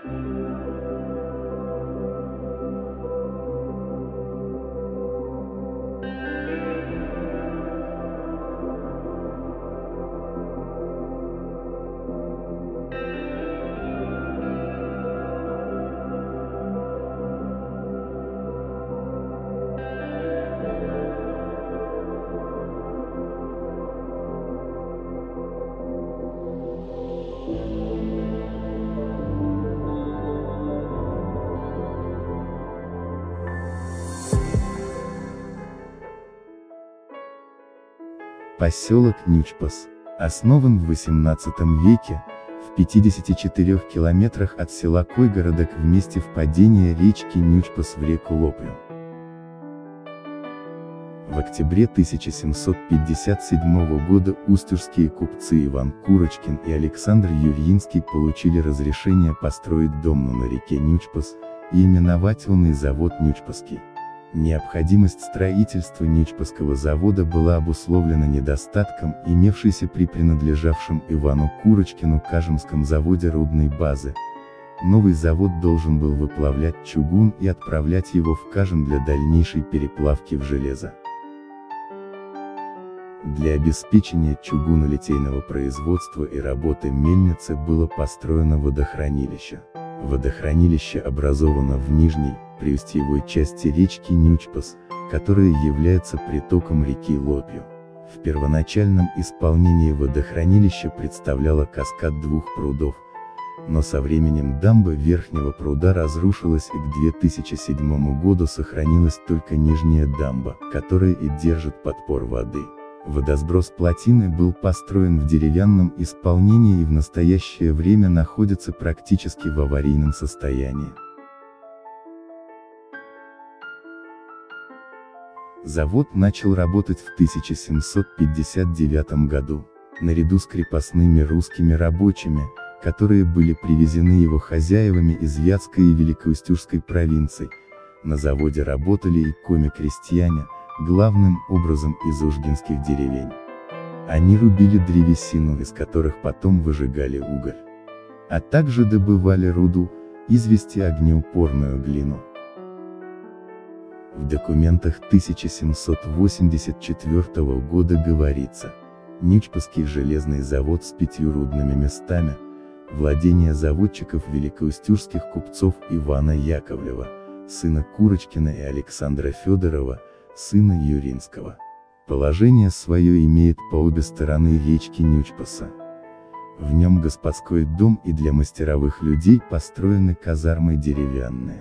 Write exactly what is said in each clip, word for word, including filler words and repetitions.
Поселок Нючпас основан в восемнадцатом веке, в пятидесяти четырёх километрах от села Койгородок в месте впадения речки Нючпас в реку Лоплю. В октябре тысяча семьсот пятьдесят седьмого года устюжские купцы Иван Курочкин и Александр Юрьинский получили разрешение построить домну на реке Нючпас, и именовать онный завод Нючпасский. Необходимость строительства Нючпасского завода была обусловлена недостатком, имевшейся при принадлежавшем Ивану Курочкину Кажемском заводе рудной базы. Новый завод должен был выплавлять чугун и отправлять его в Кажем для дальнейшей переплавки в железо. Для обеспечения чугунолитейного производства и работы мельницы было построено водохранилище. Водохранилище образовано в нижней, приустьевой части речки Нючпас, которая является притоком реки Лопью. В первоначальном исполнении водохранилище представляло каскад двух прудов, но со временем дамба верхнего пруда разрушилась, и к две тысячи седьмому году сохранилась только нижняя дамба, которая и держит подпор воды. Водосброс плотины был построен в деревянном исполнении и в настоящее время находится практически в аварийном состоянии. Завод начал работать в тысяча семьсот пятьдесят девятом году, наряду с крепостными русскими рабочими, которые были привезены его хозяевами из Вятской и Великоустюжской провинций. На заводе работали и коми-крестьяне, главным образом из ужгинских деревень. Они рубили древесину, из которых потом выжигали уголь, а также добывали руду, известь и огнеупорную глину. В документах тысяча семьсот восемьдесят четвёртого года говорится: Нючпасский железный завод с пятью рудными местами, владение заводчиков великоустюжских купцов Ивана Яковлева, сына Курочкина, и Александра Федорова, сына Юринского. Положение свое имеет по обе стороны речки Нючпаса. В нем господской дом, и для мастеровых людей построены казармы деревянные.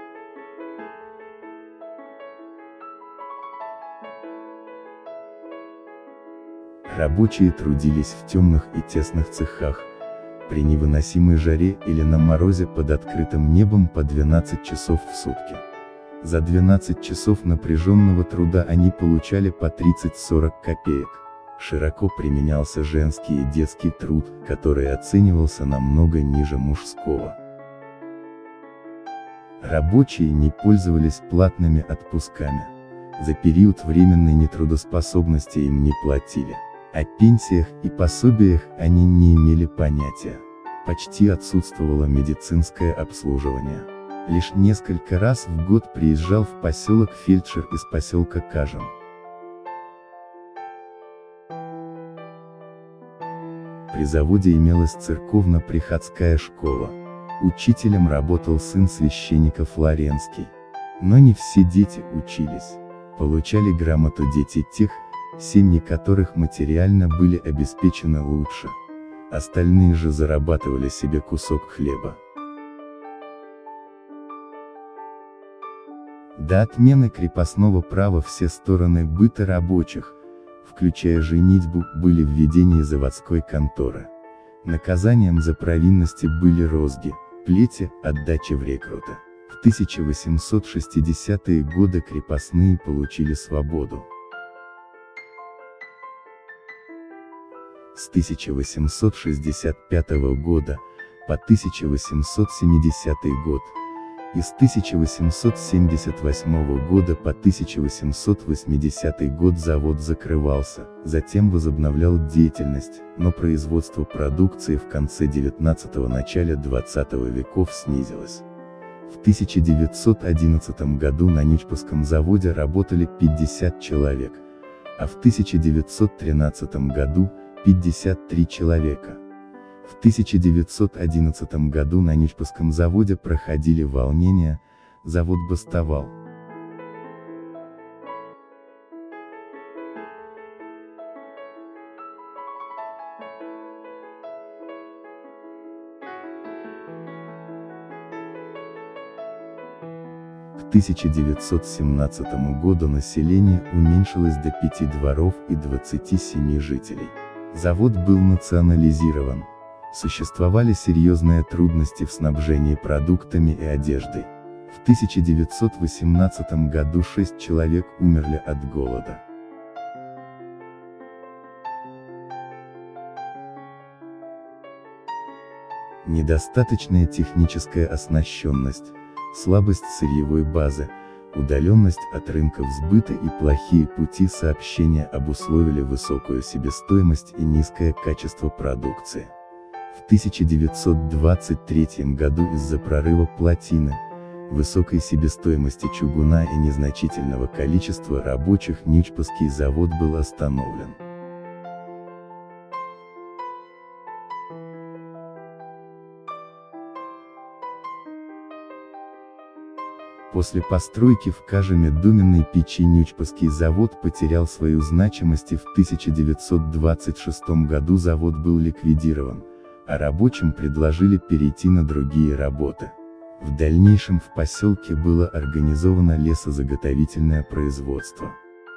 Рабочие трудились в темных и тесных цехах, при невыносимой жаре или на морозе под открытым небом по двенадцать часов в сутки. За двенадцать часов напряженного труда они получали по тридцать-сорок копеек. Широко применялся женский и детский труд, который оценивался намного ниже мужского. Рабочие не пользовались платными отпусками. За период временной нетрудоспособности им не платили. О пенсиях и пособиях они не имели понятия. Почти отсутствовало медицинское обслуживание. Лишь несколько раз в год приезжал в поселок фельдшер из поселка Кажем. При заводе имелась церковно-приходская школа. Учителем работал сын священника Флоренский. Но не все дети учились. Получали грамоту дети тех, семьи которых материально были обеспечены лучше. Остальные же зарабатывали себе кусок хлеба. До отмены крепостного права все стороны быта рабочих, включая женитьбу, были введение заводской конторы. Наказанием за провинности были розги, плети, отдача в рекруты. В тысяча восемьсот шестидесятые годы крепостные получили свободу. С тысяча восемьсот шестьдесят пятого года по тысяча восемьсот семидесятый год И с тысяча восемьсот семьдесят восьмого года по тысяча восемьсот восьмидесятый год завод закрывался, затем возобновлял деятельность, но производство продукции в конце девятнадцатого – начале двадцатого веков снизилось. В тысяча девятьсот одиннадцатом году на Нючпасском заводе работали пятьдесят человек, а в тысяча девятьсот тринадцатом году – пятьдесят три человека. В тысяча девятьсот одиннадцатом году на Нючпасском заводе проходили волнения, завод бастовал. К тысяча девятьсот семнадцатому году население уменьшилось до пяти дворов и двадцати семи жителей. Завод был национализирован. Существовали серьезные трудности в снабжении продуктами и одеждой. В тысяча девятьсот восемнадцатом году шесть человек умерли от голода. Недостаточная техническая оснащенность, слабость сырьевой базы, удаленность от рынков сбыта и плохие пути сообщения обусловили высокую себестоимость и низкое качество продукции. В тысяча девятьсот двадцать третьем году из-за прорыва плотины, высокой себестоимости чугуна и незначительного количества рабочих Нючпасский завод был остановлен. После постройки в кажемедоменной печи Нючпасский завод потерял свою значимость, и в тысяча девятьсот двадцать шестом году завод был ликвидирован, а рабочим предложили перейти на другие работы. В дальнейшем в поселке было организовано лесозаготовительное производство.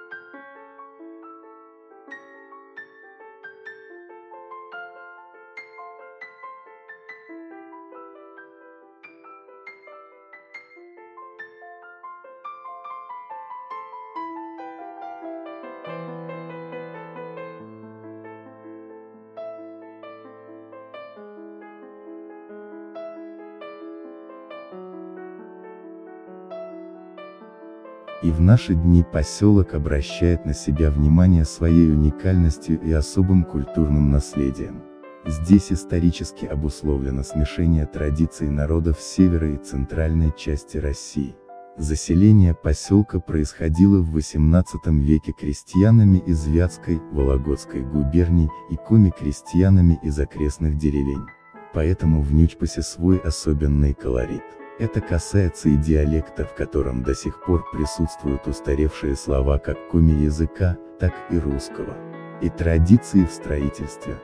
И в наши дни поселок обращает на себя внимание своей уникальностью и особым культурным наследием. Здесь исторически обусловлено смешение традиций народов севера и центральной части России. Заселение поселка происходило в восемнадцатом веке крестьянами из Вятской, Вологодской губерний и коми-крестьянами из окрестных деревень. Поэтому в Нючпасе свой особенный колорит. Это касается и диалекта, в котором до сих пор присутствуют устаревшие слова как коми-языка, так и русского. И традиции в строительстве.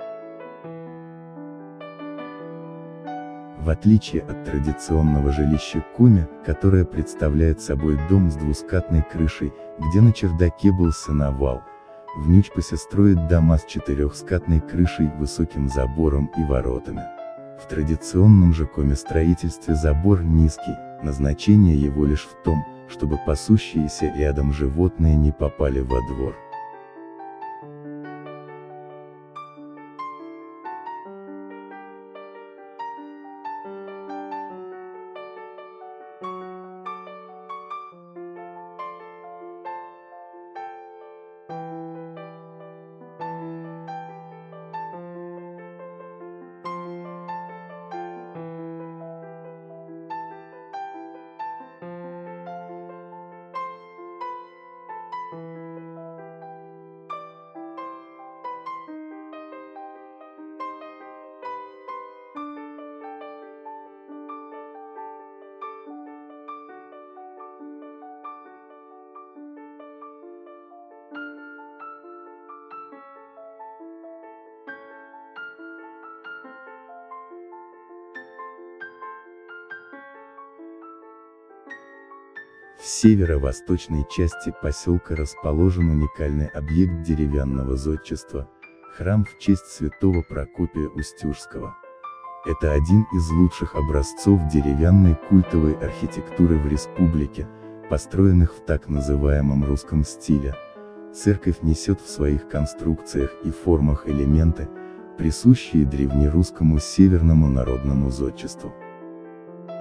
В отличие от традиционного жилища коми, которое представляет собой дом с двускатной крышей, где на чердаке был сеновал, в Нючпасе строят дома с четырехскатной крышей, высоким забором и воротами. В традиционном же коми-строительстве забор низкий, назначение его лишь в том, чтобы пасущиеся рядом животные не попали во двор. В северо-восточной части поселка расположен уникальный объект деревянного зодчества – храм в честь святого Прокопия Устюжского. Это один из лучших образцов деревянной культовой архитектуры в республике, построенных в так называемом русском стиле. Церковь несет в своих конструкциях и формах элементы, присущие древнерусскому северному народному зодчеству.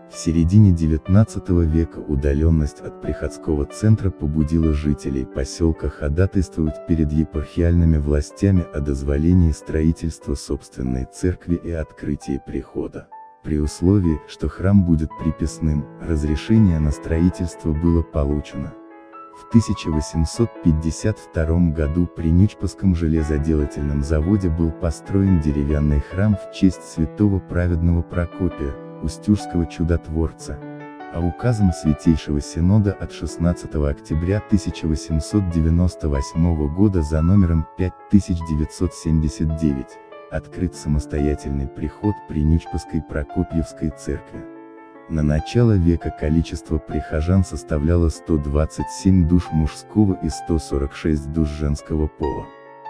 В середине девятнадцатого века удаленность от приходского центра побудила жителей поселка ходатайствовать перед епархиальными властями о дозволении строительства собственной церкви и открытии прихода. При условии, что храм будет приписным, разрешение на строительство было получено. В тысяча восемьсот пятьдесят втором году при Нючпасском железоделательном заводе был построен деревянный храм в честь святого праведного Прокопия, устюжского чудотворца, а указом Святейшего Синода от шестнадцатого октября тысяча восемьсот девяносто восьмого года за номером пять тысяч девятьсот семьдесят девять, открыт самостоятельный приход при Нючпасской Прокопьевской церкви. На начало века количество прихожан составляло сто двадцать семь душ мужского и сто сорок шесть душ женского пола.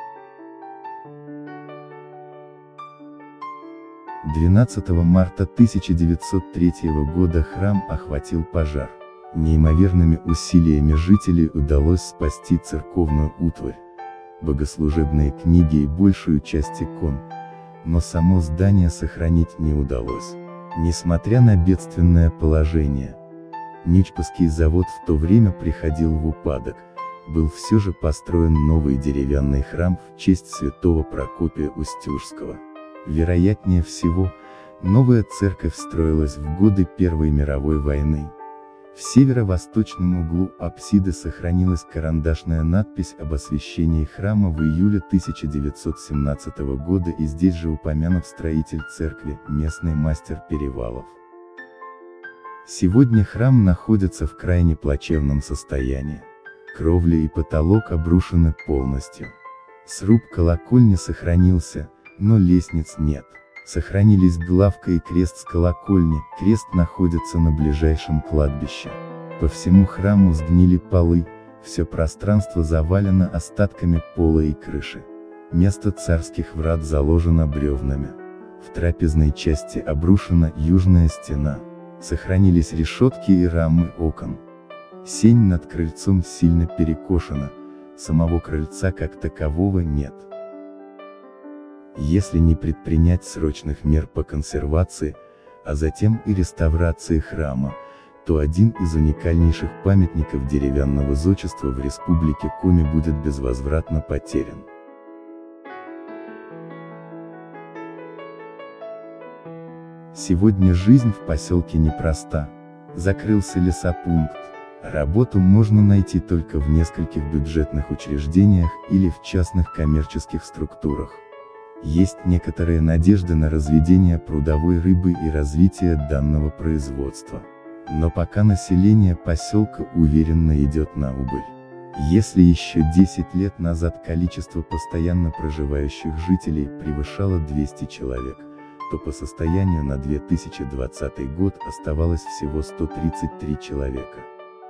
двенадцатого марта тысяча девятьсот третьего года храм охватил пожар. Неимоверными усилиями жителей удалось спасти церковную утварь, богослужебные книги и большую часть икон, но само здание сохранить не удалось. Несмотря на бедственное положение, Нючпасский завод в то время приходил в упадок, был все же построен новый деревянный храм в честь святого Прокопия Устюжского. Вероятнее всего, новая церковь строилась в годы Первой мировой войны. В северо-восточном углу апсиды сохранилась карандашная надпись об освящении храма в июле тысяча девятьсот семнадцатого года, и здесь же упомянут строитель церкви, местный мастер Перевалов. Сегодня храм находится в крайне плачевном состоянии. Кровля и потолок обрушены полностью. Сруб колокольни сохранился, но лестниц нет. Сохранились главка и крест с колокольни, крест находится на ближайшем кладбище. По всему храму сгнили полы, все пространство завалено остатками пола и крыши. Место царских врат заложено бревнами. В трапезной части обрушена южная стена. Сохранились решетки и рамы окон. Сень над крыльцом сильно перекошена, самого крыльца как такового нет. Если не предпринять срочных мер по консервации, а затем и реставрации храма, то один из уникальнейших памятников деревянного зодчества в Республике Коми будет безвозвратно потерян. Сегодня жизнь в поселке непроста. Закрылся лесопункт. Работу можно найти только в нескольких бюджетных учреждениях или в частных коммерческих структурах. Есть некоторые надежды на разведение прудовой рыбы и развитие данного производства. Но пока население поселка уверенно идет на убыль. Если еще десять лет назад количество постоянно проживающих жителей превышало двести человек, то по состоянию на две тысячи двадцатый год оставалось всего сто тридцать три человека.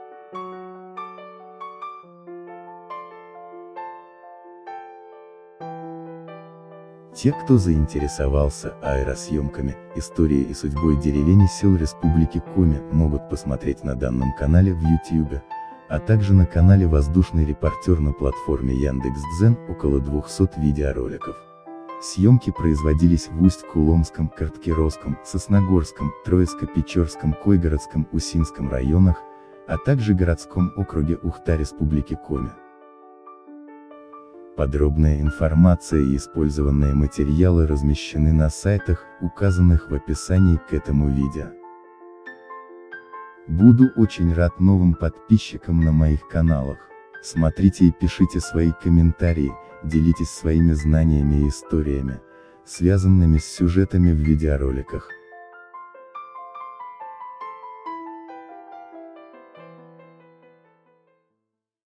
Те, кто заинтересовался аэросъемками, историей и судьбой деревень и сел Республики Коми, могут посмотреть на данном канале в ютубе, а также на канале «Воздушный репортер» на платформе Яндекс.Дзен около двухсот видеороликов. Съемки производились в Усть-Куломском, Карткировском, Сосногорском, Троицко-Печорском, Койгородском, Усинском районах, а также городском округе Ухта Республики Коми. Подробная информация и использованные материалы размещены на сайтах, указанных в описании к этому видео. Буду очень рад новым подписчикам на моих каналах. Смотрите и пишите свои комментарии, делитесь своими знаниями и историями, связанными с сюжетами в видеороликах.